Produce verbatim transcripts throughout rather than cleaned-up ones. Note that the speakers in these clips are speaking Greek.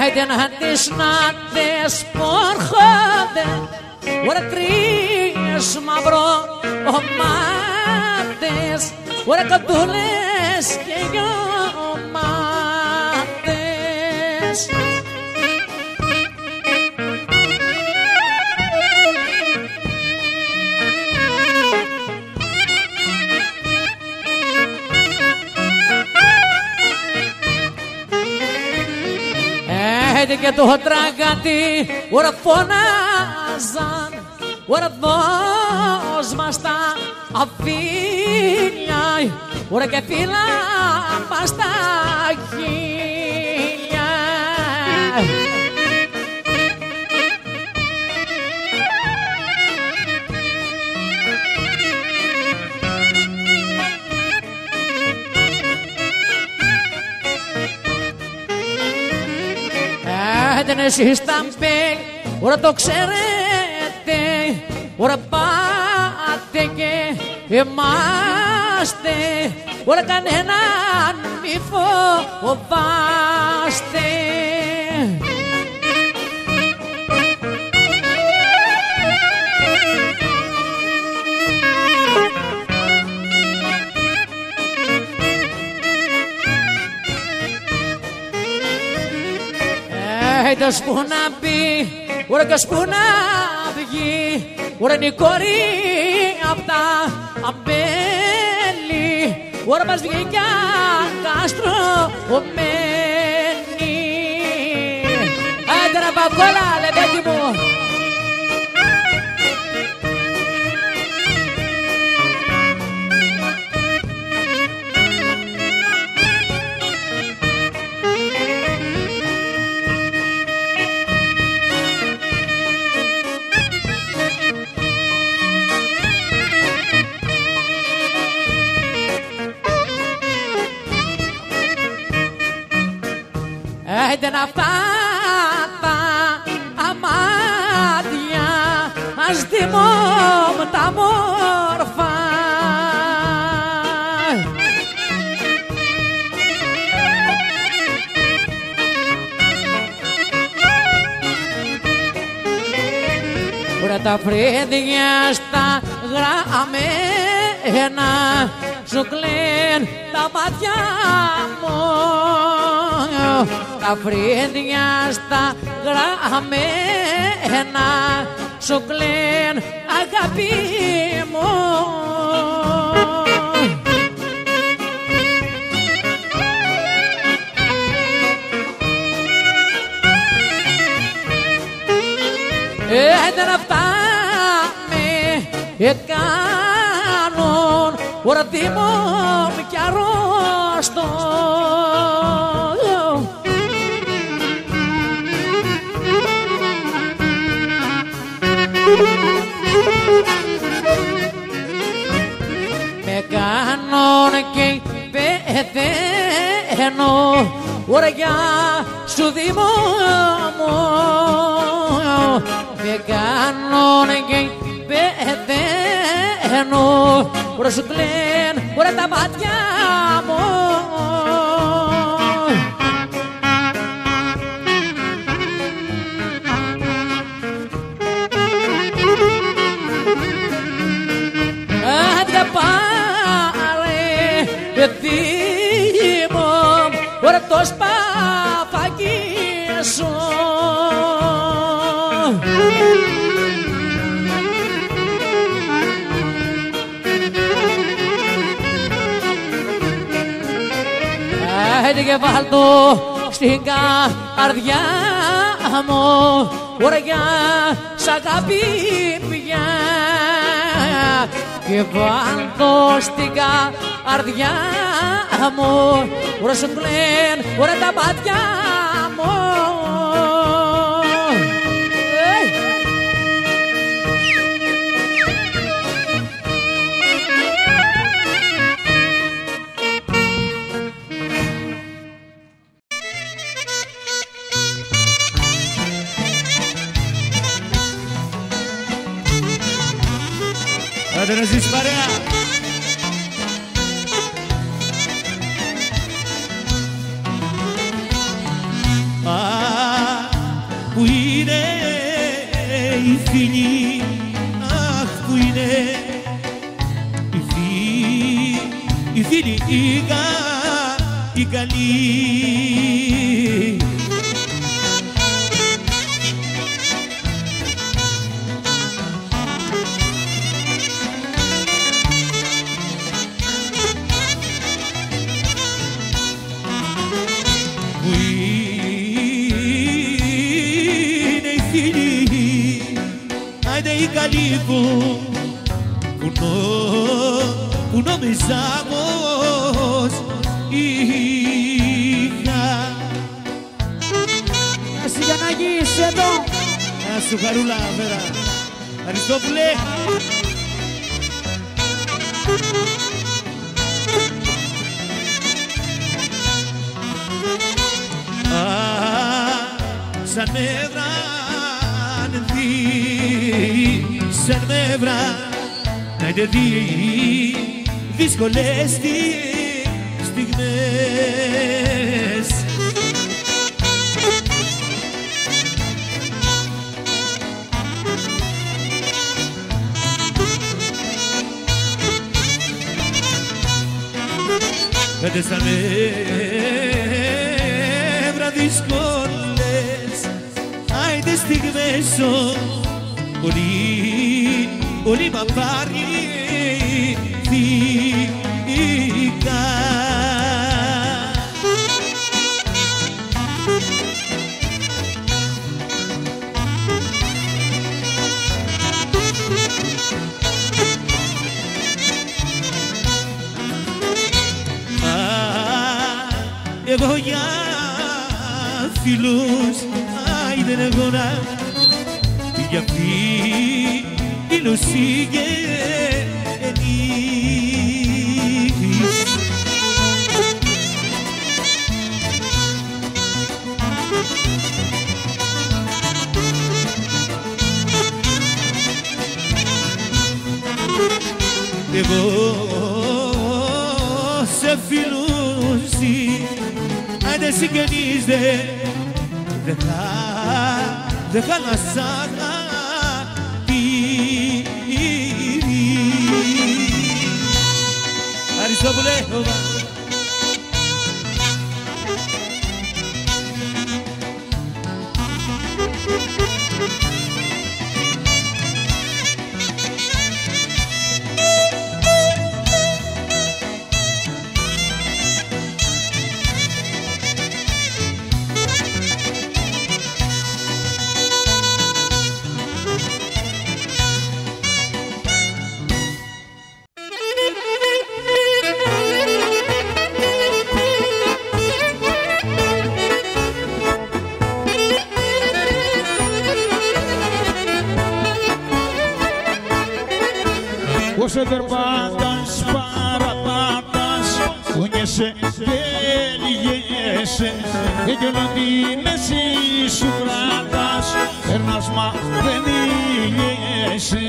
Άιντε να τις να τις πορχόνται, ωραία τρεις μαυρομάτες, ωραία κοντούλες και γιωμάτες. Άιντε και το τραγάτι, ωραία φωνάζαν, ωραία δώσ' μας τα αφίλια, ωραία και φύλλα μας τα χείλια. Άιντε εσείς τα μπέλ, ωραία το ξέρετε, ωραία πάτε και είμαστε, ωραία κανέναν μη φοβάστε. Άιντε που να μπει, ωραία κι που να βγει, ωραία είναι η κόρη απ' τα αμπέλη, ωραία μας βγήκε καστρωμένη. Άιντε να παγκόλα, λεβέντη μου. Άιντε να αυτά τα αμάτια ας θυμόμαι τα μόρφα. Ωραία τα φρύδια στα γραμμένα σου κλαίν τα μάτια μου, τα φρύδια στα γραμμένα σου κλαίν αγάπη μου. Άιντε να αυτά με εκάνουν, ωραία θυμόμαι κι αρρώστο. Με κάνουν και πεθαίνω, ωραία για σου θυμόμαι. Με κάνουν και πεθαίνω, ωραία σου κλαίν, ωραία τα μάτια μου. Άντε πάρε παιδί μου, ωραία το σπαφάκι σου. Άιντε και βάλ' το στην καρδιά μου, ωραία σ' αγάπη πια. Και βάλ' το στην καρδιά μου, ωραία σου κλαίν, ωραία τα μάτια μου. Άντε να ζήσεις παρέα. οι φίλοι, αχ που είναι οι φίλοι, οι φίλοι οι, κα, οι καλοί. Οι καλοί που που νόμιζα πως είχα. Εσύ για να γεις εδώ. Να σου χαρούλα μέρα. Αριστόπουλε. Α, σαν νεύρα σαν με βρά να είναι δει δύσκολες στιγμές. Πέντε σαν με βρά δύσκολες άιντε στιγμές πολύ, πολύ μ' απαρνηθήκα. Α, εγώ για φίλους, άιντε εγώ να για φίλους συγγενείς. Εγώ σε φίλους άντε συγγενείς δεν χάλασα. Αριστόπουλε. Όσο περπάτας, παραπάτας, κουνιέσαι και λυγέσαι και κι όλο την εσύ σου κράτας, περνάς μα δεν μιλιέσαι.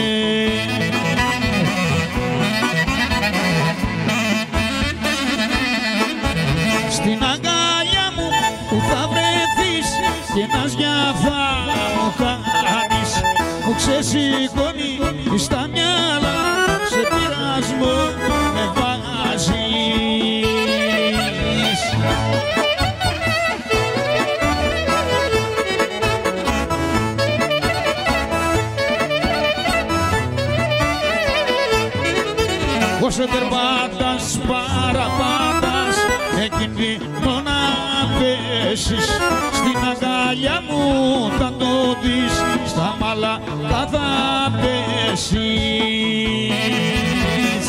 Στην αγκάλια μου που θα βρεθείς και ένας για θα μου κάνεις, μου ξεσηκώνει στα μυαλά, σε πειρασμό με βάζεις. Όσο περπάτας, παραπάτας, με κινδύνο να πέσεις, στην αγκάλια μου θα το δεις, στα μαλάκα θα πέσεις.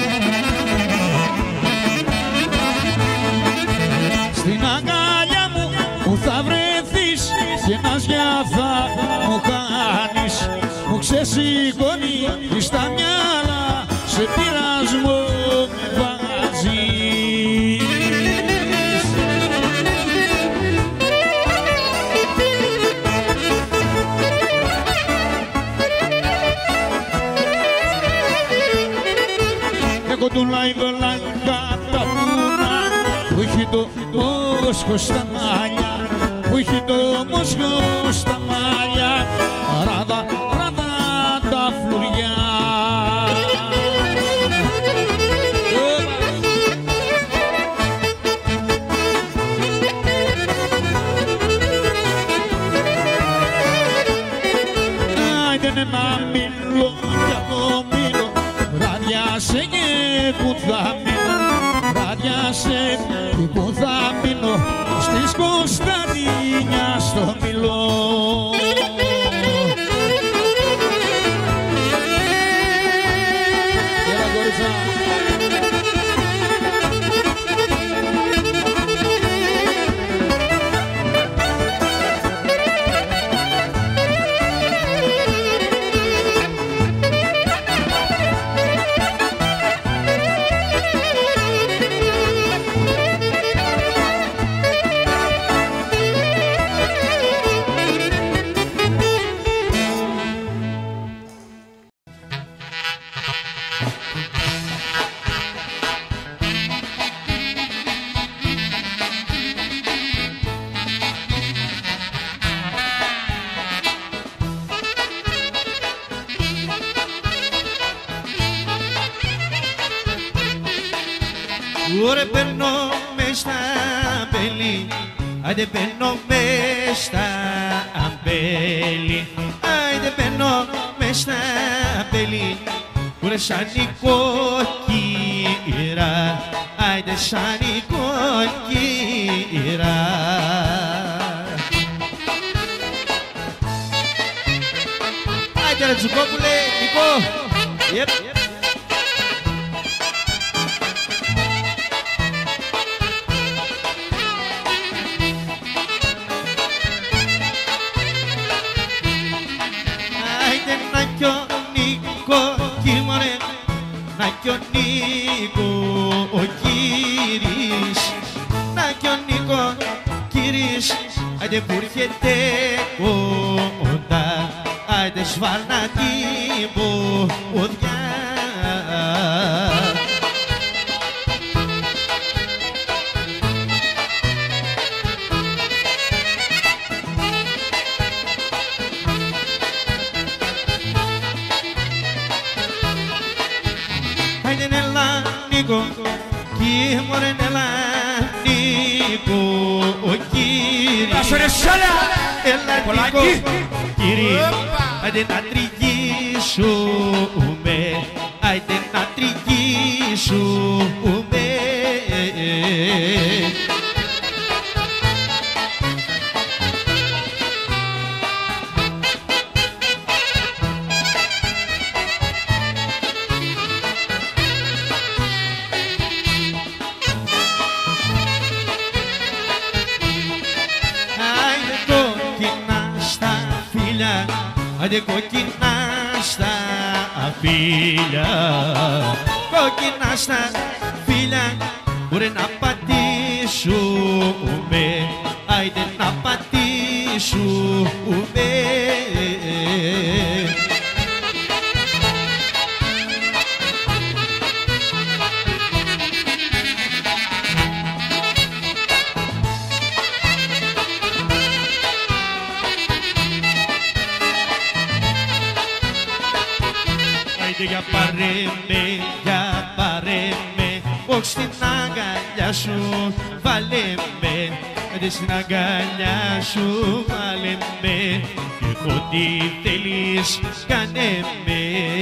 Στην αγκάλια μου που θα βρεθείς και ένας για θα μου κάνεις, μου ξεσηκώνει στα μυαλά, σε πειρασμό με βάζεις. Έχω τον λαϊδολά κατά πούνα που έχει το μόσχο στα μάλια, που έχει το μόσχο στα μάλια, παράδα στο μήλο. Έλα κορίτσα. Ωραία περνώ μες στα αμπέλη, άιντε περνώ μες στα αμπέλη, άιντε περνώ μες στα αμπέλη, ωραία σαν η κόκκυρα, άιντε σαν η κόκκυρα. Άιντε ρε Τζουκόπουλε, Νικό, yep. Να κι ο Νίκο ο κύρις, να κι ο Νίκο κύρις, άιντε που έρχεται κοντά, άιντε σβάλνα την ποδιά. Κι μωρέ έλα Νίκο ο κύρις, έλα Νίκο κύριε, άιντε να τριγίσουμε, άιντε να τριγίσουμε. Άντε κόκκινα στα φύλλα, κόκκινα στα φύλλα, μπορεί να πατήσουμε, άιντε να πατήσουμε. Για πάρε με, για πάρε με, όχι στην αγκαλιά σου βάλε με, άντε στην αγκαλιά σου βάλε με, και έχω τι θέλεις κάνε με.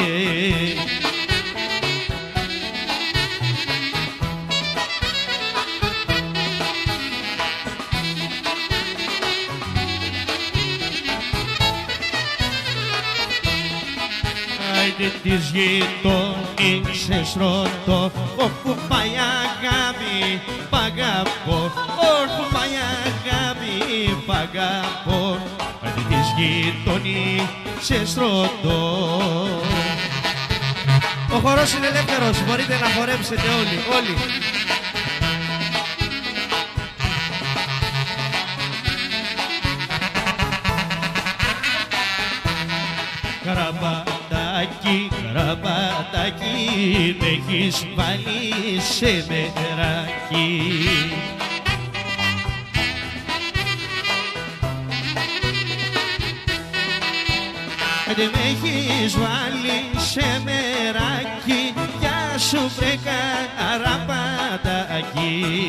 Άιντε της γειτονίσες ρωτώ, όπου πάει αγάπη π' αγαπώ, όπου πάει αγάπη π' αγαπώ, άιντε της γειτονίσες ρωτώ. Ο χορός είναι ελεύθερος, μπορείτε να χορέψετε όλοι, όλοι. Καραμπατάκι, καραμπατάκι, με έχεις βάλει σε μεράκι. Άντε με έχεις βάλει σε μεράκι, γεια σου βρε καραμπατάκι.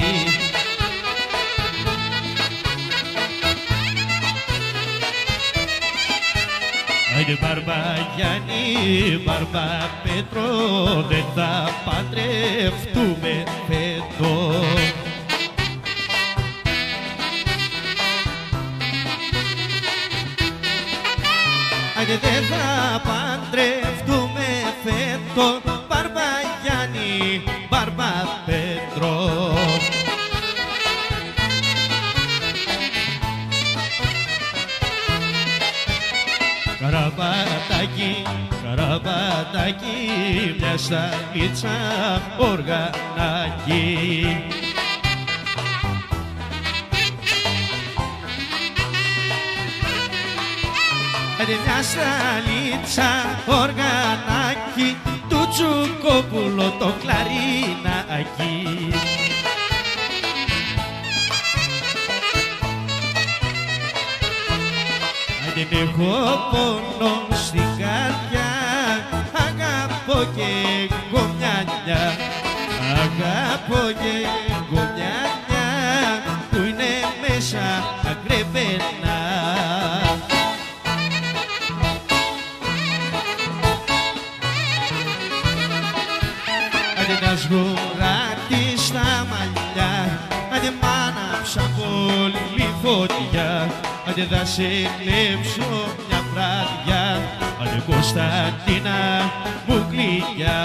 Άιντε Μπαρμπαγιάννη, Μπαρμπαπέτρο, δεν θα παντρευτούμε φέτος. Άντε δεν θα παντρευτούμε φέτο, Μπαρμπαγιάννη, Μπαρμπαπέτρο. Καραβατάκι, καραβατάκι, μια σταλίτσα οργανάκι. Άντε μια σταλίτσα οργανάκι, του Τσουκόπουλο το κλαρινάκι. Δεν έχω πόνο στην καρδιά, αγαπώ και γκομιάνια, αγαπώ και γκομιάνια, που είναι μέσα ακρεβένα. Άντε να σγουράτει στα μαλλιά, άντε μ' άναψα πολύ φωτιά, άντε θα σε κλέψω μια βράδια, άντε Κωνσταντίνα μου γλυκιά.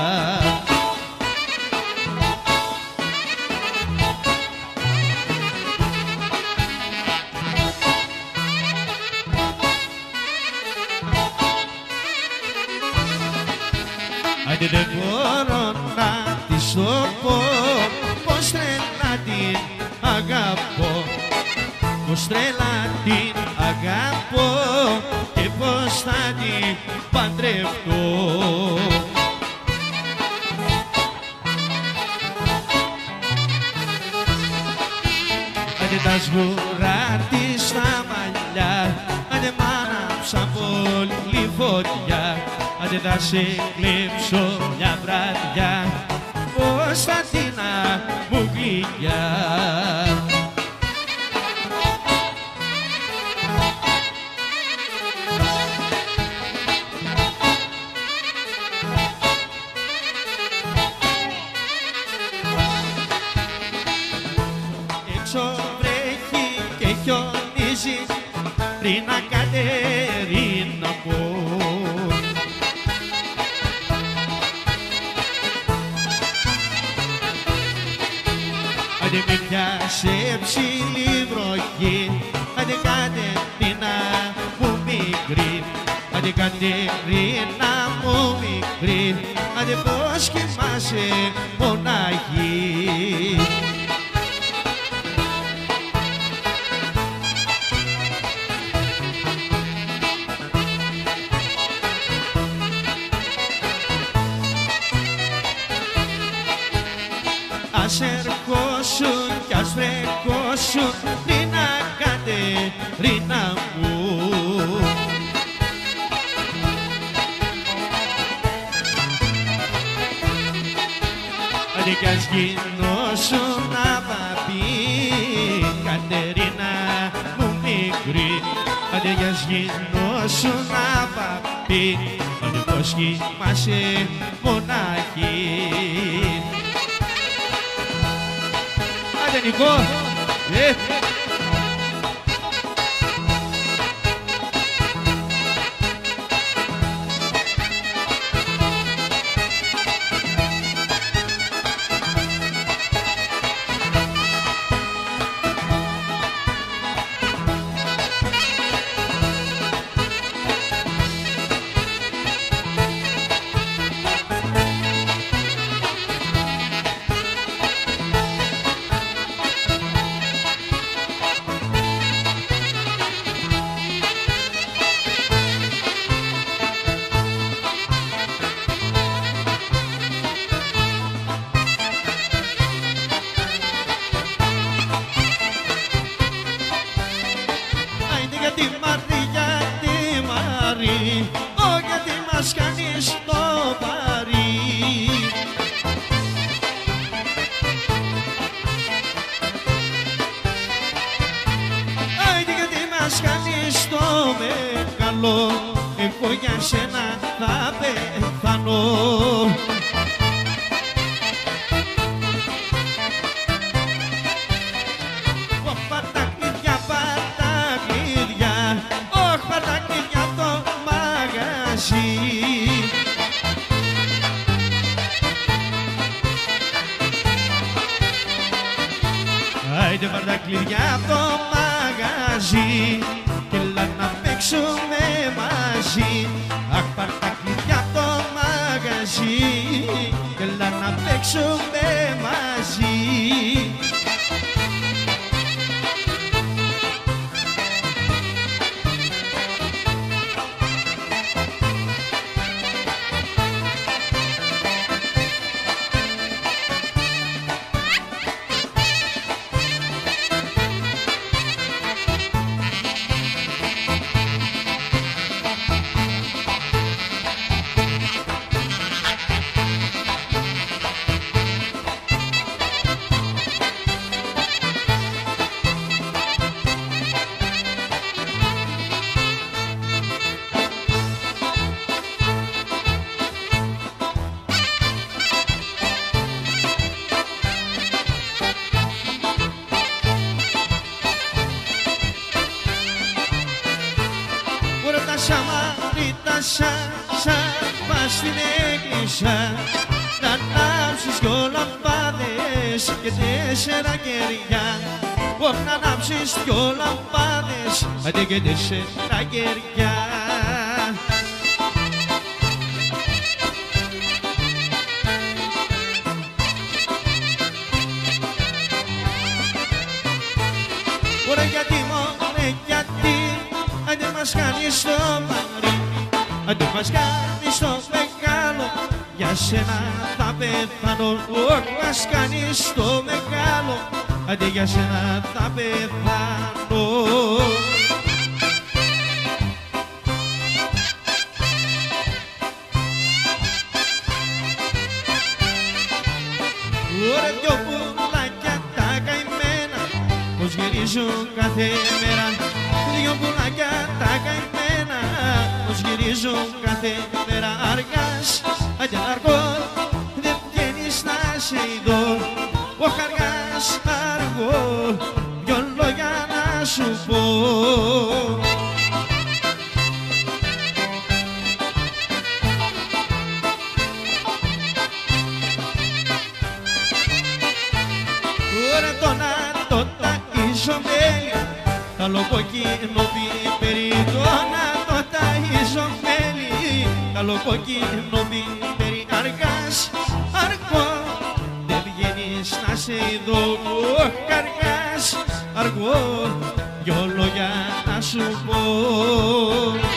Άντε δεν μπορώ να της το πω, πως τρελά την αγαπώ, πως τρελά την αγαπώ και πως θα την παντρευτώ. Άντε τα σγουρά της στα μαλλιά, άντε μ' άναψα πολύ φωτιά, άντε θα σε κλέψω μια βράδια, Κωνσταντίνα μου γλυκιά. Έξω βρέχει και χιονίζει, Ρίνα Κατερίνα μου. Άντε με πιάσε ψηλή βροχή, άντε Κατερίνα μου μικρή, άντε Κατερίνα μου μικρή, άντε πως κοιμάσαι μοναχή. Ας ερχόσουν κι ας βρεχόσουν, Ρίνα Κατερίνα μου. Άντε κι ας γινώσουν αβαπή, Κατερίνα μου μικρή, άντε κι ας γινώσουν αβαπή, άντε πως κοιμάσαι μοναχή. Άντε Νικό, ε. μας κάνεις το βαρύ. Άιντε γιατί μας κάνεις το μεγάλο, εγώ για σένα θα πεθάνω. κλειδιά απ' το μαγαζί κι έλα να παίξουμε μαζί. Αχ, πάρ' τα κλειδιά απ' το μαγαζί κι έλα να παίξουμε μαζί. Σαμαρίτα σαν, σαν πας στην εκκλησιά να ανάψεις δυο λαμπάδες και τέσσερα κεριά. Ω, να ανάψεις δυο λαμπάδες αντί και τέσσερα κεριά. Ωραία γιατί μωρέ γιατί άντε μας κάνεις το μαρί, άντε μας κάνεις το μεγάλο, για σένα θα πεθάνω. Όχι μας κάνεις το μεγάλο, άντε για σένα θα πεθάνω. Ωραία δυο πουλάκια τα καημένα πως γυρίζουν κάθε μέρα. Δυο πουλάκια τα καημένα πως γυρίζουν κάθε μέρα. Αργάς, αγιά αργό, δεν βγαίνεις να σε ειδώ. Ωχ, αργάς, αργό, δυο λόγια να σου πω. Ωραία το να το ταΐζω μέλι, καλό κόκκινο πιπέρι, το να το ταΐζω μέλι, καλό κόκκινο πιπέρι. Αργάς, αργό, δεν βγαίνεις να σε ειδώ. Αργάς, αργό, δυο λόγια να σου πω.